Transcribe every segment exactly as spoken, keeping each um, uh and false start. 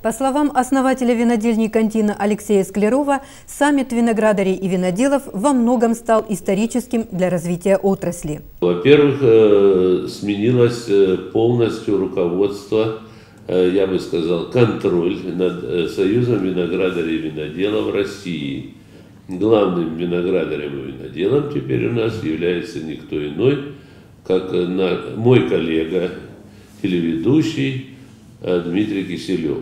По словам основателя винодельни «Кантина» Алексея Склярова, саммит виноградарей и виноделов во многом стал историческим для развития отрасли. Во-первых, сменилось полностью руководство, я бы сказал, контроль над Союзом виноградарей и виноделов России. Главным виноградарем и виноделом теперь у нас является никто иной, как мой коллега, телеведущий Дмитрий Киселев.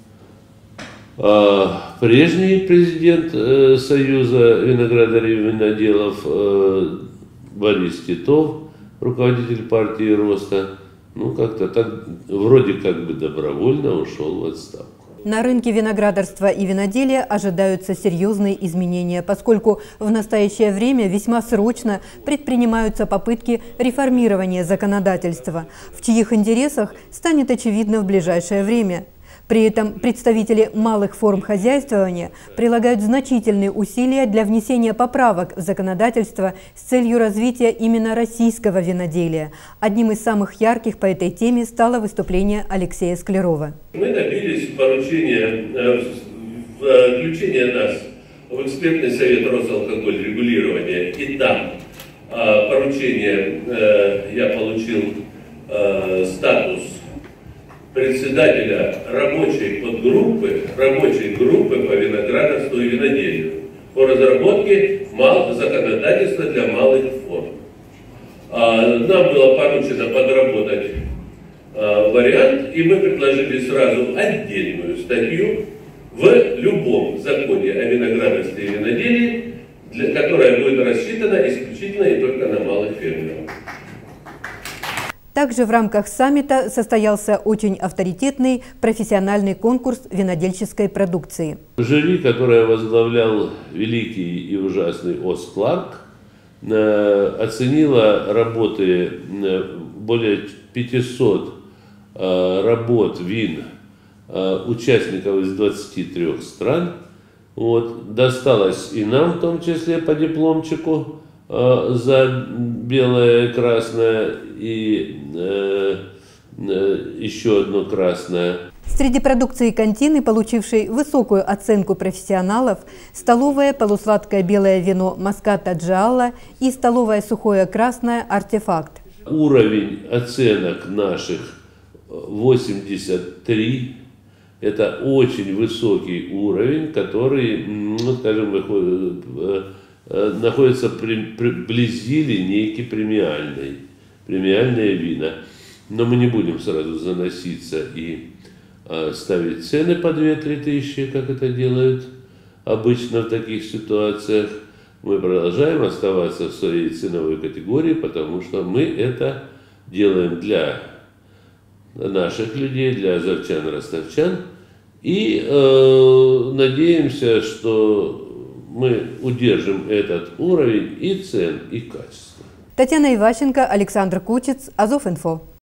Прежний президент Союза виноградарей и виноделов Борис Титов, руководитель партии Роста, ну как-то так вроде как бы добровольно ушел в отставку. На рынке виноградарства и виноделия ожидаются серьезные изменения, поскольку в настоящее время весьма срочно предпринимаются попытки реформирования законодательства, в чьих интересах станет очевидно в ближайшее время. При этом представители малых форм хозяйствования прилагают значительные усилия для внесения поправок в законодательство с целью развития именно российского виноделия. Одним из самых ярких по этой теме стало выступление Алексея Склярова. Мы добились поручения, включения нас в экспертный совет Росалкоголь регулирования, и там поручение я получил статус председателя рабочей подгруппы, рабочей группы по виноградарству и виноделию по разработке законодательства для малых форм. Нам было поручено подработать вариант, и мы предложили сразу отдельную статью в любом законе о виноградарстве и виноделии, для, которая будет рассчитана исключительно и только на малых фермеров. Также в рамках саммита состоялся очень авторитетный профессиональный конкурс винодельческой продукции. Жюри, которое возглавлял великий и ужасный Ос Кларк, оценило работы более пятисот работ вин участников из двадцати трёх стран. Вот. Досталось и нам, в том числе по дипломчику, за белое и красное, и э, э, еще одно красное. Среди продукции «Кантины», получившей высокую оценку профессионалов, столовое полусладкое белое вино «Маската Джиалла» и столовое сухое красное «Артефакт». Уровень оценок наших восемьдесят три. Это очень высокий уровень, который, ну, скажем, выходит, находится вблизи линейки премиальной, премиальные вина. Но мы не будем сразу заноситься и э, ставить цены по две-три тысячи, как это делают обычно в таких ситуациях. Мы продолжаем оставаться в своей ценовой категории, потому что мы это делаем для наших людей, для азовчан, ростовчан. И э, надеемся, что мы удержим этот уровень и цен, и качества. Татьяна Иващенко, Александр Кучец, Азов.Инфо.